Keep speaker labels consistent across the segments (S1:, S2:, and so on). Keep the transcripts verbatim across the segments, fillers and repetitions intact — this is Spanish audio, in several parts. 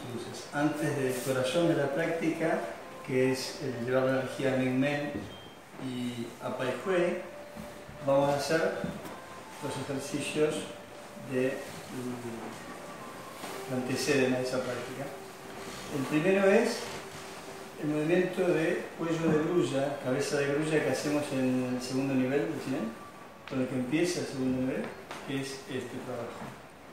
S1: Entonces, antes del corazón de la práctica, que es el llevar la energía a Mingmen y a Pai Hui, vamos a hacer los ejercicios de, que anteceden a esa práctica. El primero es el movimiento de cuello de grulla, cabeza de grulla que hacemos en el segundo nivel del Zen, con el que empieza el segundo nivel, que es este trabajo.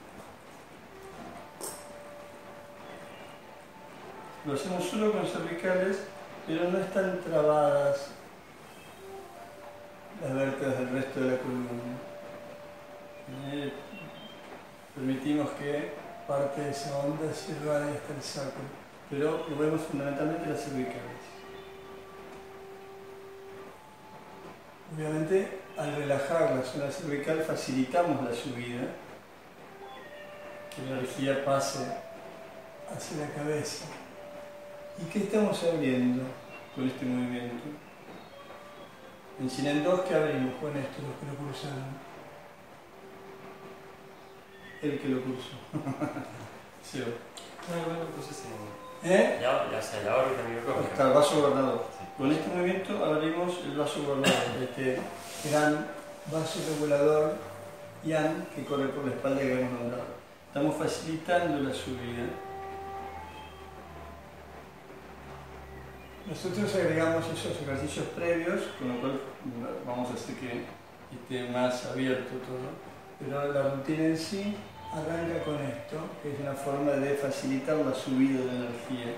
S1: Lo hacemos solo con cervicales, pero no están trabadas las vértebras del resto de la columna. Eh, permitimos que parte de esa onda sirva hasta el sacro, pero lo vemos fundamentalmente en las cervicales. Obviamente, al relajar la zona cervical facilitamos la subida, que la energía pase hacia la cabeza. ¿Y qué estamos abriendo con este movimiento? En Shinen dos, ¿qué abrimos con esto, los que lo cursaron? El que lo cursó. Sí.
S2: Bueno, bueno, entonces
S1: ¿Eh?
S2: Ya, ya sea la órbita microscópica.
S1: Hasta el vaso gobernador.
S2: Sí.
S1: Con este movimiento abrimos el vaso gobernador, este gran vaso regulador Yang que corre por la espalda que hemos nombrado. Estamos facilitando la subida. Nosotros agregamos esos ejercicios previos, con lo cual vamos a hacer que esté más abierto todo, pero la rutina en sí arranca con esto, que es una forma de facilitar la subida de energía.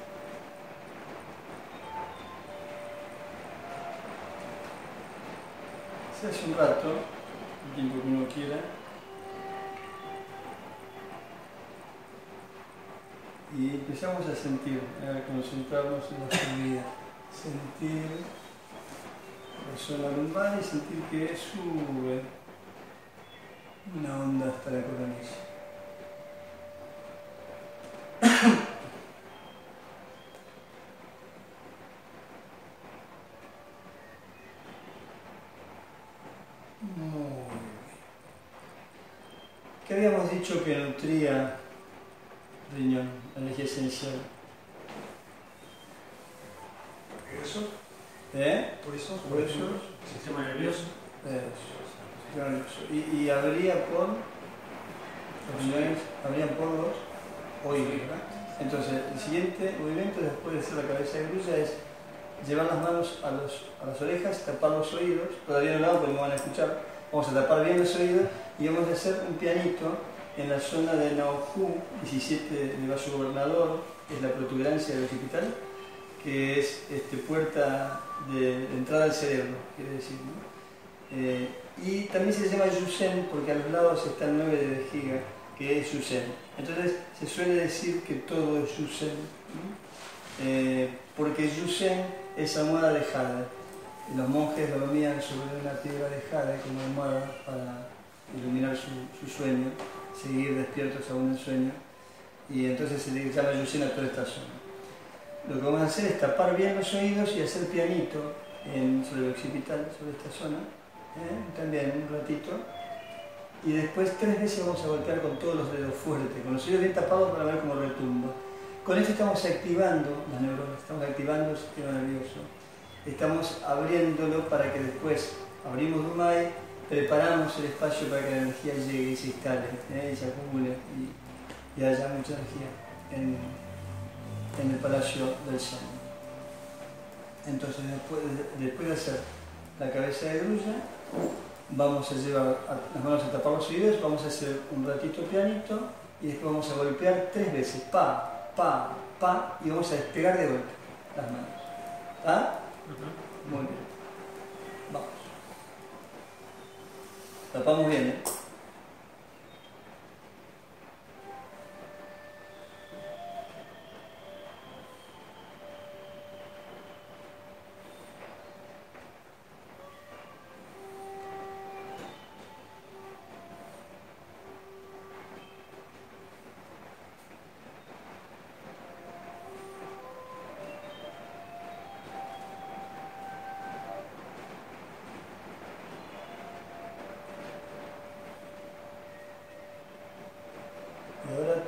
S1: Se hace un rato, el tiempo que uno quiera, y empezamos a sentir, a concentrarnos en la subida, sentir la zona lumbar y sentir que sube una onda hasta la coronilla. Muy bien. ¿Qué habíamos dicho que nutría riñón, energía esencial?
S3: ¿Eso?
S1: ¿Eh?
S3: ¿Huesos?
S1: Huesos.
S3: ¿Sistema nervioso?
S1: Eso. Nervioso. Y, y habría por los riñones, habrían por los oídos, ¿verdad? Entonces, el siguiente movimiento después de hacer la cabeza de grulla es llevar las manos a, los, a las orejas, tapar los oídos, todavía no lo hago porque no van a escuchar, vamos a tapar bien los oídos y vamos a hacer un pianito en la zona de Naohu, diecisiete del vaso gobernador, que es la protuberancia del occipital, que es este, puerta de, de entrada al cerebro, quiere decir, ¿no? Eh, y también se llama Yusen porque a los lados está el nueve de vejiga, que es Yusen. Entonces se suele decir que todo es Yusen, ¿no? eh, porque Yusen es almohada de jade. Y los monjes dormían sobre una piedra de jade como almohada para iluminar su, su sueño, seguir despiertos aún en sueño. Y entonces se le llama Yusen a toda esta zona. Lo que vamos a hacer es tapar bien los oídos y hacer pianito en, sobre el occipital, sobre esta zona, ¿eh? También un ratito. Y después tres veces vamos a golpear con todos los dedos fuerte, con los oídos bien tapados para ver cómo retumba. Con esto estamos activando las neuronas, estamos activando el sistema nervioso. Estamos abriéndolo para que después abrimos Dumai, preparamos el espacio para que la energía llegue y se instale, ¿eh? Y se acumule y, y haya mucha energía en, en el Palacio del Zen. Entonces, después de, después de hacer la cabeza de grulla, vamos a llevar a, las manos a tapar los oídos, vamos a hacer un ratito pianito y después vamos a golpear tres veces, pa, pa, pa, y vamos a despegar de golpe las manos. ¿Ah? Uh-huh. Muy bien. Vamos. Tapamos bien, ¿eh?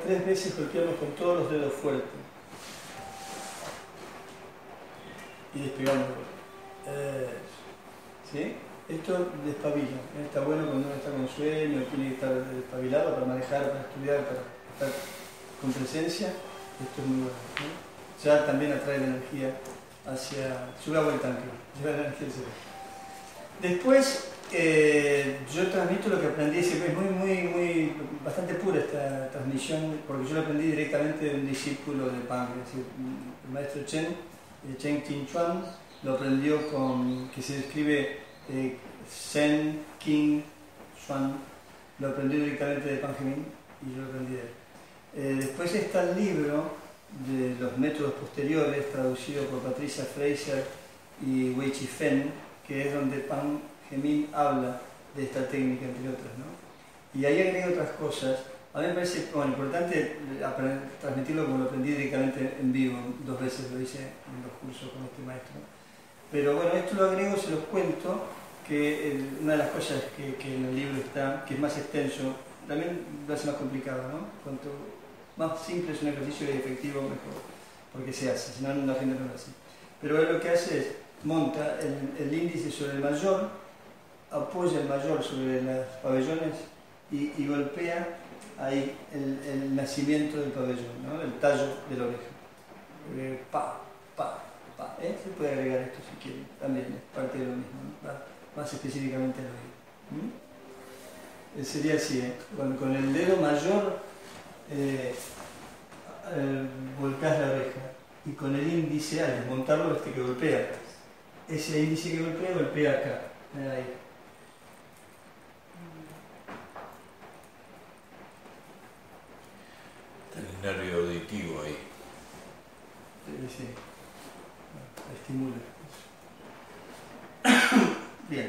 S1: tres veces golpeamos con todos los dedos fuertes. Y despegamos. Eh, ¿Sí? Esto despabila. Está bueno cuando uno está con sueño, tiene que estar despabilado para manejar, para estudiar, para estar con presencia. Esto es muy bueno, ¿no? Ya también atrae la energía hacia... Sube agua el tanque, lleva la energía al cerebro. Después, eh, yo transmito lo que aprendí, es muy, muy, muy, bastante pura esta transmisión, porque yo lo aprendí directamente de un discípulo de Pang, es decir, el maestro Chen, eh, Chen Qin Chuan, lo aprendió con, que se escribe eh, Zen Qin Chuan, lo aprendió directamente de Pan Gemin y yo lo aprendí de él. Eh, después está el libro de los métodos posteriores, traducido por Patricia Fraser y Wei Chi Fen, que es donde Pan Gemin habla de esta técnica, entre otras, ¿no? Y ahí agrega otras cosas. A mí me parece bueno, importante aprender, transmitirlo como lo aprendí directamente en vivo, dos veces lo hice en los cursos con este maestro. Pero bueno, esto lo agrego, se los cuento, que el, una de las cosas que, que en el libro está, que es más extenso, también lo hace más complicado, ¿no? Cuanto más simple es un ejercicio y efectivo, mejor, porque se hace, si no la gente no lo hace. Pero él lo que hace es, monta el, el índice sobre el mayor, apoya el mayor sobre los pabellones y, y golpea ahí el, el nacimiento del pabellón, ¿no? El tallo de la oreja. Eh, pa, pa, pa. ¿Eh? Se puede agregar esto si quiere, también es parte de lo mismo, ¿no? Va más específicamente al oído. ¿Mm? Eh, sería así, ¿eh? con, con el dedo mayor eh, eh, volcás la oreja y con el índice, al desmontarlo, este que golpea. Ese índice que golpea, golpea acá. Ahí.
S4: Está el nervio auditivo ahí.
S1: Sí, estimula. Bien.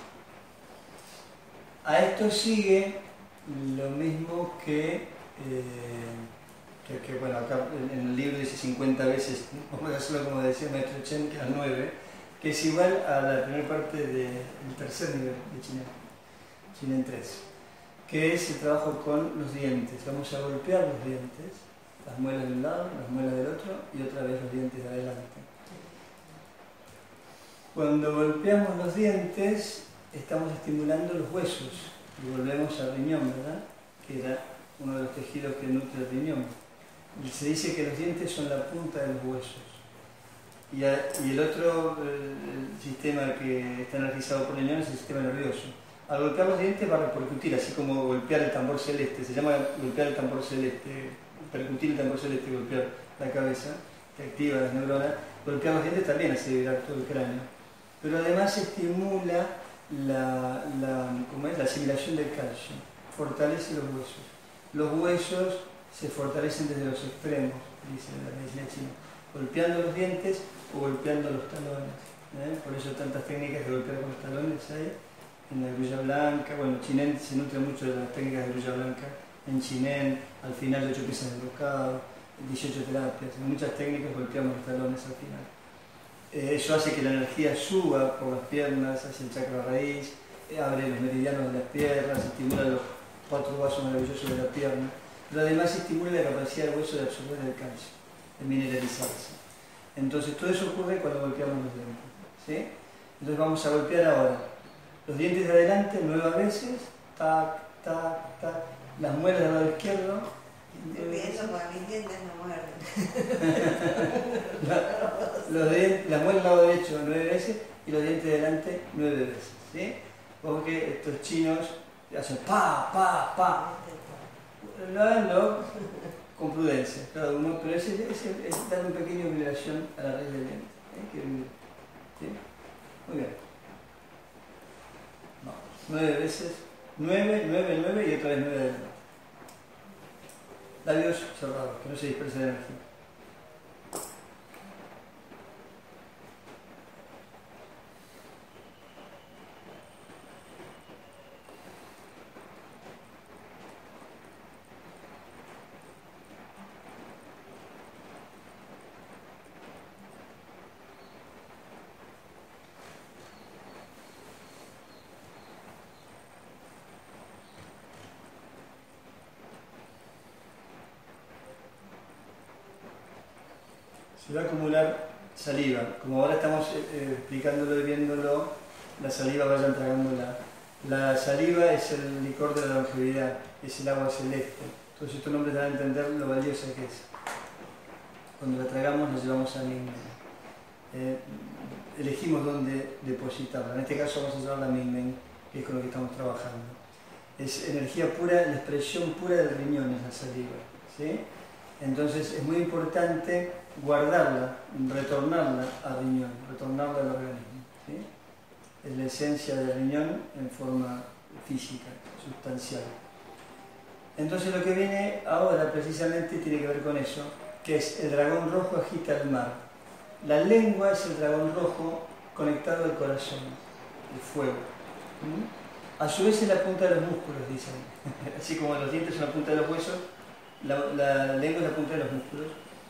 S1: A esto sigue lo mismo que, eh, que, que bueno, acá en el libro dice cincuenta veces, vamos a hacerlo como decía el maestro Chen, que a nueve, que es igual a la primera parte del tercer nivel de Chinen, Chinen tres, que es el trabajo con los dientes. Vamos a golpear los dientes, las muelas de un lado, las muelas del otro y otra vez los dientes de adelante. Cuando golpeamos los dientes, estamos estimulando los huesos y volvemos al riñón, ¿verdad? Que era uno de los tejidos que nutre el riñón. Y se dice que los dientes son la punta de los huesos. Y, a, y el otro el, el sistema que está energizado por el riñón es el sistema nervioso. Al golpear los dientes va a repercutir, así como golpear el tambor celeste, se llama golpear el tambor celeste, percutir el tambor celeste, golpear la cabeza, que activa las neuronas. Golpear los dientes también hace vibrar todo el cráneo. Pero además estimula la, la, ¿cómo es? la asimilación del calcio, fortalece los huesos. Los huesos se fortalecen desde los extremos, dice la medicina china, golpeando los dientes o golpeando los talones. ¿eh? Por eso tantas técnicas de golpear con los talones hay en la grulla blanca. Bueno, Chinen se nutre mucho de las técnicas de grulla blanca. En Chinen, al final de ocho piezas de brocado, dieciocho terapias, en muchas técnicas golpeamos los talones al final. Eh, eso hace que la energía suba por las piernas hacia el chakra raíz, eh, abre los meridianos de las piernas, estimula los cuatro vasos maravillosos de la pierna, pero además estimula la capacidad del hueso de absorber el calcio, de mineralizarse. Entonces todo eso ocurre cuando golpeamos los dientes, ¿sí? Entonces vamos a golpear ahora los dientes de adelante nueve veces, tac, tac, tac, las muelas del lado izquierdo.
S5: Eso con mis dientes no muerden.
S1: la, los dientes, las muelas del lado derecho nueve veces y los dientes de delante nueve veces, ¿sí? Porque estos chinos hacen pa, pa, pa. Lo haganlo con prudencia, cada uno, pero ese, ese es dar una pequeña vibración a la raíz del diente. ¿eh? Que, ¿sí? Muy bien. No. Nueve veces, nueve, nueve, nueve y otra vez nueve adelante. Labios cerrados, que no se disperse la energía. se va a acumular saliva. Como ahora estamos eh, explicándolo y viéndolo, la saliva vayan tragándola. La saliva es el licor de la longevidad, es el agua celeste. Entonces estos nombres dan a entender lo valiosa que es. Cuando la tragamos nos llevamos a Mingmen. Eh, elegimos dónde depositarla. En este caso vamos a llevarla a Mingmen, que es con lo que estamos trabajando. Es energía pura, la expresión pura del riñón es la saliva, ¿sí? Entonces es muy importante guardarla, retornarla al riñón, retornarla al organismo, ¿sí? Es la esencia del riñón en forma física, sustancial. Entonces lo que viene ahora precisamente tiene que ver con eso, que es el dragón rojo agita el mar. La lengua es el dragón rojo conectado al corazón, el fuego. ¿Mm? A su vez es la punta de los músculos, dicen. Así como los dientes son la punta de los huesos, la, la lengua es la punta de los músculos.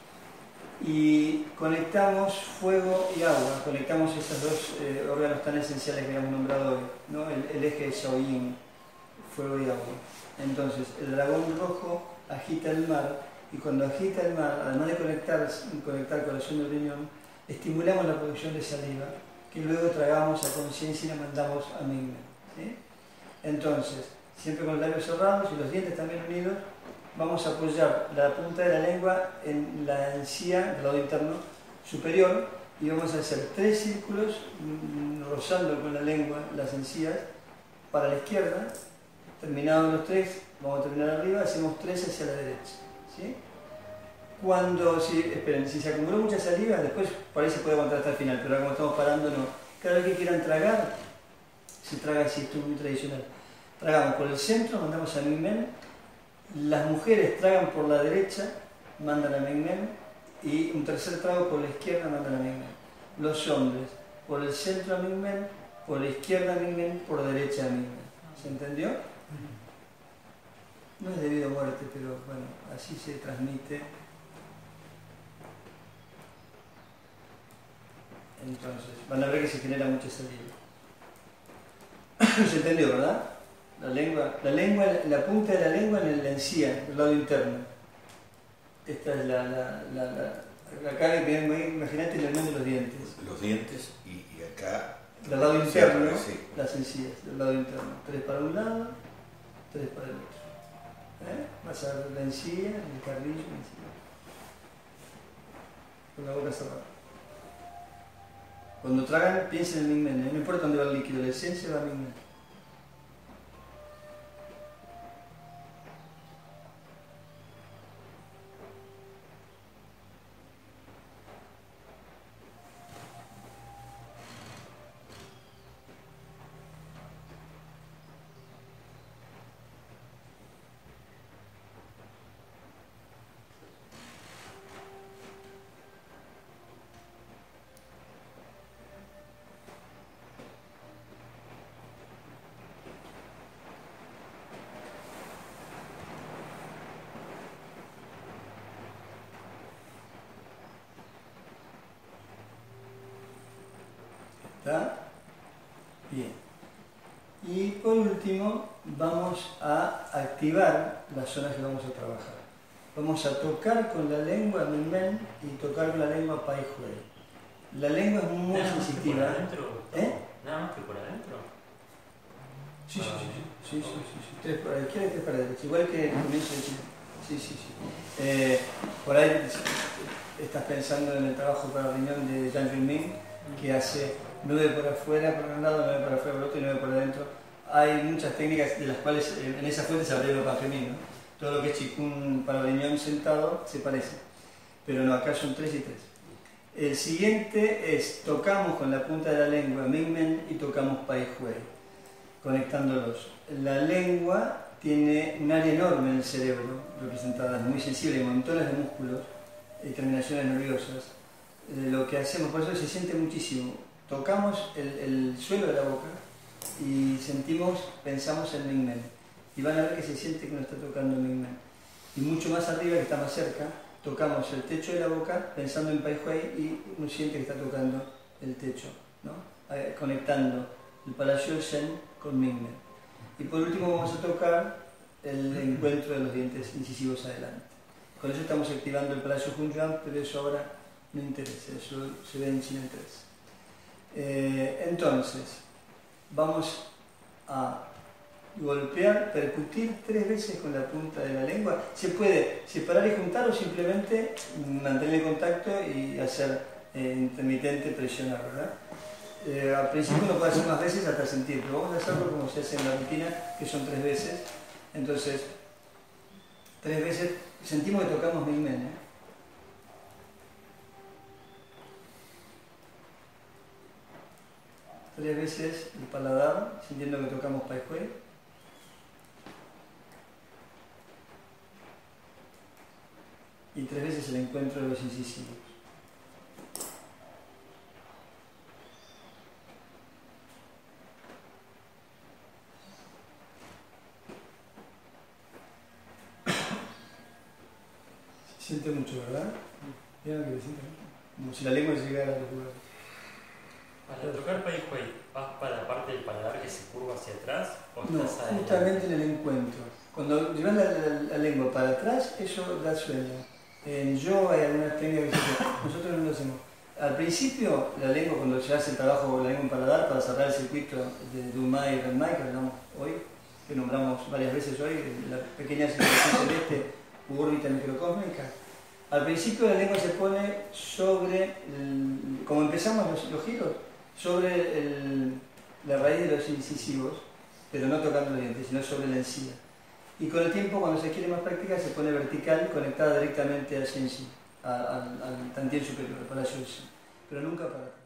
S1: Y conectamos fuego y agua, conectamos esos dos eh, órganos tan esenciales que hemos nombrado hoy, ¿no? el, el eje de Shaoyin, fuego y agua. Entonces, el dragón rojo agita el mar, y cuando agita el mar, además de conectar, conectar corazón y riñón, estimulamos la producción de saliva, que luego tragamos a conciencia y la mandamos a Mingmen, ¿sí? Entonces, siempre con los labios cerrados y los dientes también unidos, vamos a apoyar la punta de la lengua en la encía del lado interno superior y vamos a hacer tres círculos mmm, rozando con la lengua las encías para la izquierda. Terminados los tres, vamos a terminar arriba, hacemos tres hacia la derecha, ¿sí? Cuando, si, esperen, si se acumuló mucha saliva, después por ahí se puede aguantar hasta el final, pero ahora como estamos parando, no. Cada vez que quieran tragar, se traga así, esto es muy tradicional. Tragamos por el centro, mandamos a Mingmen. Las mujeres tragan por la derecha, mandan a Mingmen. Y un tercer trago por la izquierda, mandan a Mingmen. Los hombres, por el centro a Mingmen, por la izquierda a Mingmen, por la derecha a Mingmen. ¿Se entendió? No es debido a muerte, pero bueno, así se transmite. Entonces, van a ver que se genera mucha saliva. ¿Se entendió, verdad? La lengua, la lengua, la punta de la lengua en la encía, del lado interno. Esta es la, la, la, la acá imagínate la unión de los dientes.
S4: Los dientes y, y acá.
S1: Del lado interno,
S4: sí.
S1: Las encías, del lado interno. Tres para un lado, tres para el otro. ¿Eh? Vas a ver la encía, el carrillo, la encía. Con la boca cerrada. Cuando tragan, piensen en Mingmen, no importa dónde va el líquido, la esencia va a Mingmen. ¿Está? Bien. Y por último, vamos a activar las zonas que vamos a trabajar. Vamos a tocar con la lengua Mingmen y tocar con la lengua Pai Hui. La lengua es muy
S2: ¿Nada más que
S1: sensitiva.
S2: por adentro?
S1: ¿Eh?
S2: ¿Nada más que por adentro?
S1: Sí, sí, sí, sí, sí, sí, sí, sí. Tres para la izquierda y tres para la derecha. Igual que el comienzo de Chile. Sí, sí, sí. Eh, por ahí estás pensando en el trabajo para el riñón de Zhang Yunming, que hace nueve por afuera por un lado, nueve por afuera por otro y nueve por adentro. Hay muchas técnicas de las cuales en esa fuente se abre para femenino. Todo lo que es Qigong para el riñón sentado se parece, pero no, acá son tres y tres. El siguiente es, tocamos con la punta de la lengua Mingmen y tocamos Pai Hui, conectándolos. La lengua tiene un área enorme en el cerebro, representada, muy sensible, montones de músculos y terminaciones nerviosas. Eh, lo que hacemos, por eso se siente muchísimo. Tocamos el, el suelo de la boca y sentimos, pensamos en Mingmen. Y van a ver que se siente que nos está tocando Mingmen. Y mucho más arriba, que está más cerca, tocamos el techo de la boca pensando en Pai Hui y uno siente que está tocando el techo, ¿no? Eh, conectando el Palacio del Zen con Mingmen. Y por último vamos a tocar el encuentro de los dientes incisivos adelante. Con eso estamos activando el Palacio Hunyuan, pero eso ahora no interesa, eso se ve en China tres. Eh, entonces, vamos a golpear, percutir tres veces con la punta de la lengua. Se puede separar y juntar o simplemente mantener el contacto y hacer eh, intermitente, presionar, ¿verdad? Eh, al principio uno puede hacer más veces hasta sentir, pero vamos a hacerlo como se hace en la rutina, que son tres veces. Entonces, tres veces, sentimos que tocamos mi men, ¿eh? Tres veces el paladar, sintiendo que tocamos Pai Hui. Y tres veces el encuentro de los incisivos. Se siente mucho, ¿verdad? ¿Vieron que se siente mucho? Como si la lengua llegara a los lugares.
S2: Para tocar Pai Hui, ¿vas para la parte del paladar que se curva hacia atrás o
S1: No,
S2: estás adelante?
S1: justamente en el encuentro. Cuando llevas la, la, la lengua para atrás, eso da sueño. En yoga hay algunas técnicas que se hacen. Nosotros no lo hacemos. Al principio, la lengua, cuando se hace el trabajo con la lengua en paladar para cerrar el circuito de Dumai y Renmai, que hablamos hoy, que nombramos varias veces hoy, la pequeña circunstancia celeste u órbita microcósmica. Al principio la lengua se pone sobre, el, como empezamos los, los giros, sobre el, la raíz de los incisivos, pero no tocando los dientes, sino sobre la encía. Y con el tiempo, cuando se quiere más práctica, se pone vertical, conectada directamente al Shenxi, al, al, al Tantien superior, al Palacio del Shen, pero nunca para atrás.